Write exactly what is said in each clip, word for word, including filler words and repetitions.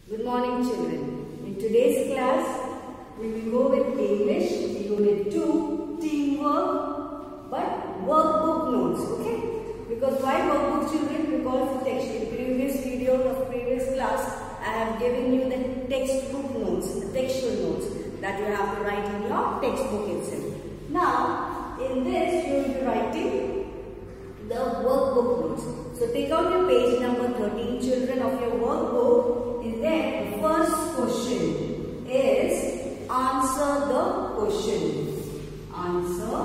Good morning, children. In today's class, we will go with English Unit two, Teamwork, but workbook notes, okay? Because why workbook, children? Because the text, in previous video of previous class, I have given you the textbook notes, the textual notes that you have to write in your textbook itself. Now, in this, you will be writing the workbook notes. So, take out your page number thirteen, children, of your workbook. In there, the first question is answer the question. Answer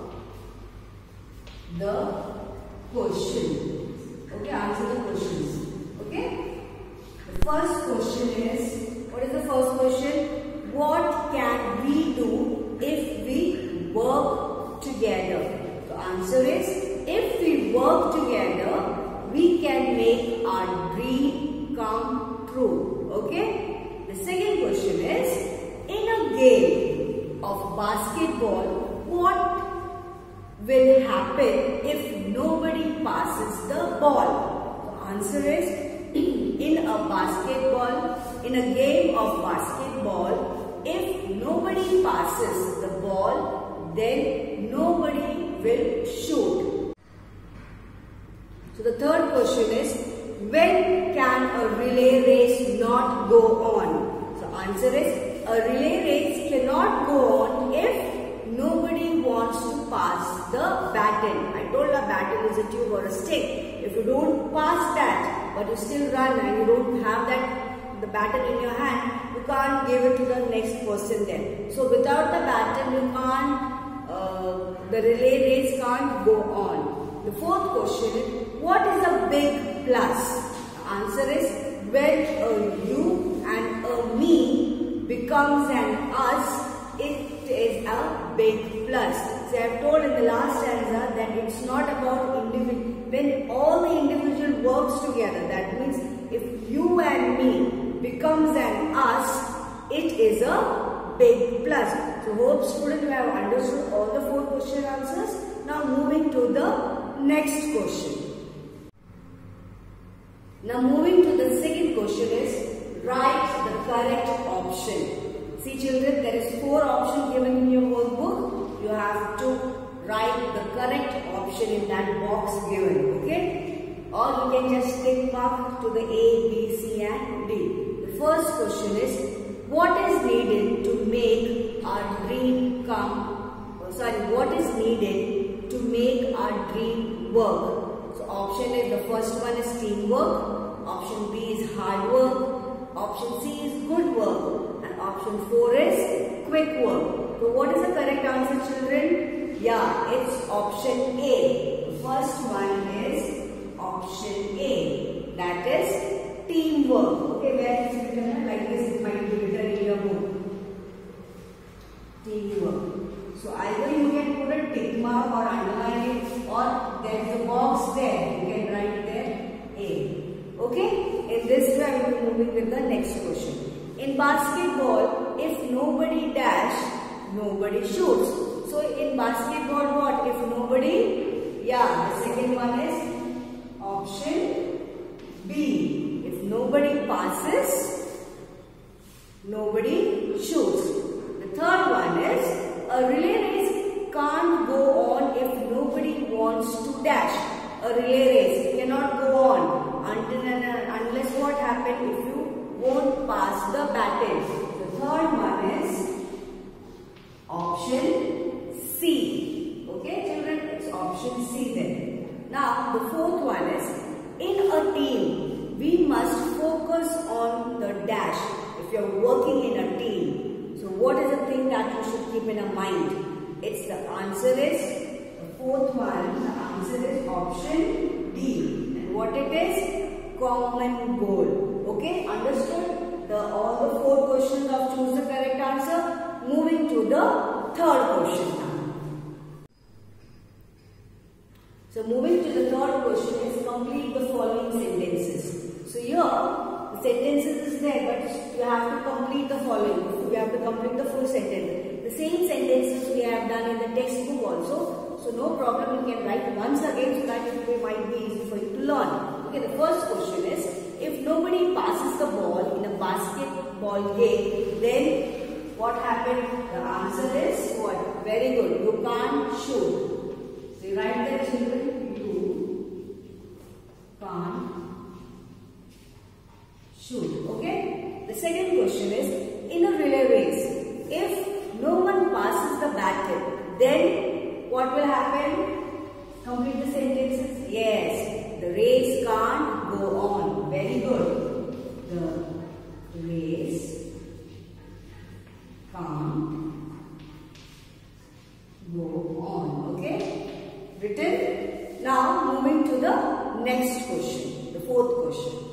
the question. Okay, answer the questions. Okay. The first question is, what is the first question? What can we do if we work together? The answer is, if we work together, we can make our dream come true. Okay. The second question is, in a game of basketball, what will happen if nobody passes the ball? The answer is, in a basketball, in a game of basketball, if nobody passes the ball, then nobody will shoot. So the third question is, when can a relay race not go on? So answer is, a relay race cannot go on if nobody wants to pass the baton. I told a baton is a tube or a stick. If you don't pass that, but you still run and you don't have that the baton in your hand, you can't give it to the next person then. So without the baton, you can't, uh, the relay race can't go on. The fourth question is, what is a big plus? The answer is, when a you and a me becomes an us, it is a big plus. So I have told in the last stanza that it's not about individual. When all the individual works together, that means if you and me becomes an us, it is a big plus. So hope students have understood all the four question answers. Now moving to the next question. Now moving to the second question is, write the correct option. See children, there is four options given in your workbook. You have to write the correct option in that box given, okay? Or you can just tick mark to the A, B, C and D. The first question is, what is needed to make our dream come, oh, sorry, what is needed to make our dream work? So option is, the first one is teamwork, option B is hard work, option C is good work, and option four is quick work. So what is the correct answer, children? Yeah, it's option A. The first one is option A, that is teamwork. Okay, where is it written? Like this, it might be written in your book. Teamwork. So either you can put a tick mark or underline it, or there is a box there. You can write there A. Okay? In this way, I will be moving with the next question. In basketball, if nobody dash, nobody shoots. So in basketball, what? If nobody, yeah, the second one is option B. If nobody passes, nobody shoots. The third one is, a relay race can't go on if nobody wants to dash. A relay race cannot go on until and unless what happens if you won't pass the baton. The third one is option C. Okay, children, it's option C then. Now, the fourth one is, in a team, we must focus on the dash. If you are working in a team, so what is the thing that you should keep in a mind? It's the answer is, the fourth one, the answer is option D. And what it is? Common goal. Okay, understood? The, all the four questions of choose the correct answer. Moving to the third question now. So moving to the third question is, complete the following sentences. So here, the sentences is there, but you have to complete the following. You have to complete the full sentence. The same sentences we have done in the textbook also. So no problem, you can write once again so that it might be easy for you to learn. Okay, the first question is, if nobody passes the ball in a basket, ball game, then what happened? The answer is what? Very good. You can't shoot. So you write there, children. You can't shoot. Okay? The second question is, in a relay race, if no one passes the baton, then what will happen? Complete the sentences. Yes, the race can't go on. Very good. The race can't go on. Okay? Written. Now moving to the next question, the fourth question.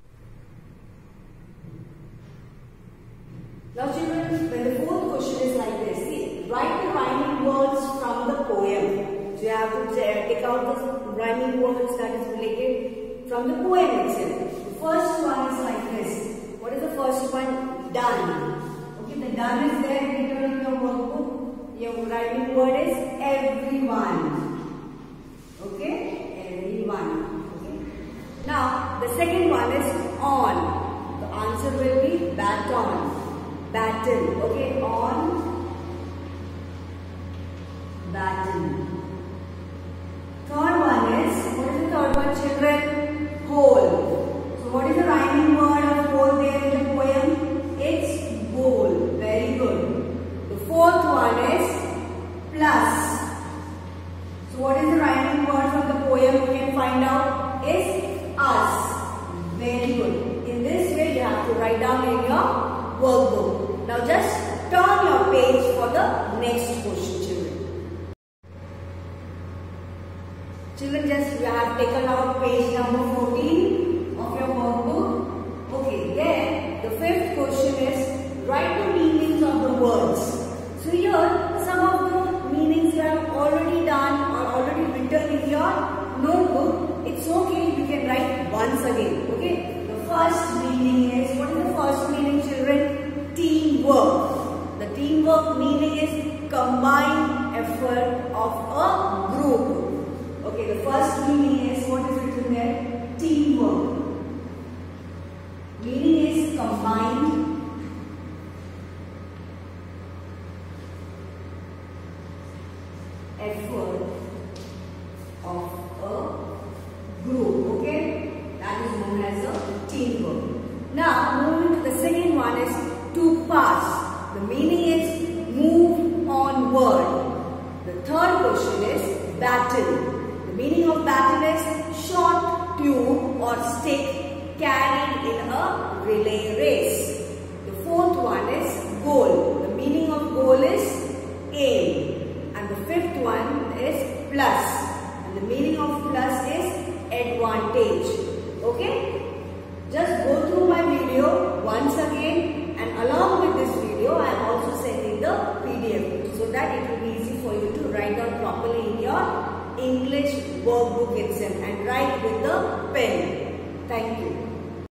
Now children, when the fourth question is like this, see, write the rhyming words from the poem. So you have to take out the rhyming words that is related from the poem itself. The first one is like this. What is the first one? Done. Okay, the done is there written in your workbook. Your rhyming word is everyone. Okay, everyone. Okay. Now the second one is on. The answer will be baton. Baton. Okay, on baton. Third one is, what is the third one, children? Whole. So what is the rhyming word of whole there in the poem? It's bowl. Very good. The fourth one is plus. So what is the rhyming word from the poem? You can find out is us. Very good. In this way you have to write down in your workbook. Now just turn your page for the next question, children. Children, just you have taken out page number fourteen of your workbook. Okay, then the fifth question is, write the meanings of the words. So here some of the meanings you have already done or already written in your notebook. It's okay, you can write once again. Okay, the first meaning is, what is the first meaning, children? Teamwork. The teamwork meaning is combined effort of a group. Okay, the first meaning is, what is written there? Teamwork. Meaning is combined effort of a group. Okay, that is known as a teamwork. Now moving to the second one is to pass. The meaning is move onward. The third question is battle. The meaning of battle is short tube or stick carried in a relay race. The fourth one is goal. The meaning of goal is aim. And the fifth one is plus. And the meaning of plus is advantage. Okay? Just go through my video once again, and along with this video I am also sending the P D F so that it will be easy for you to write down properly in your English workbook itself and write with the pen. Thank you.